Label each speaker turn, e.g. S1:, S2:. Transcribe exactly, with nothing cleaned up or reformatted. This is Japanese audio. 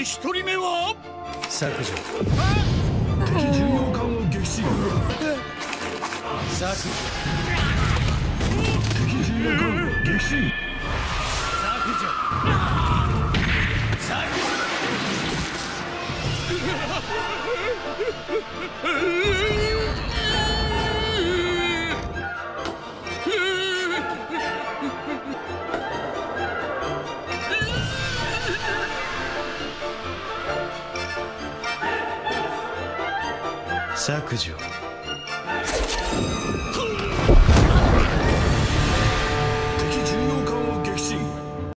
S1: 一人目は
S2: 削除。
S3: 敵巡洋艦を撃沈。
S2: 削除。
S3: 敵巡洋艦撃沈。
S2: 削除。削除。削除。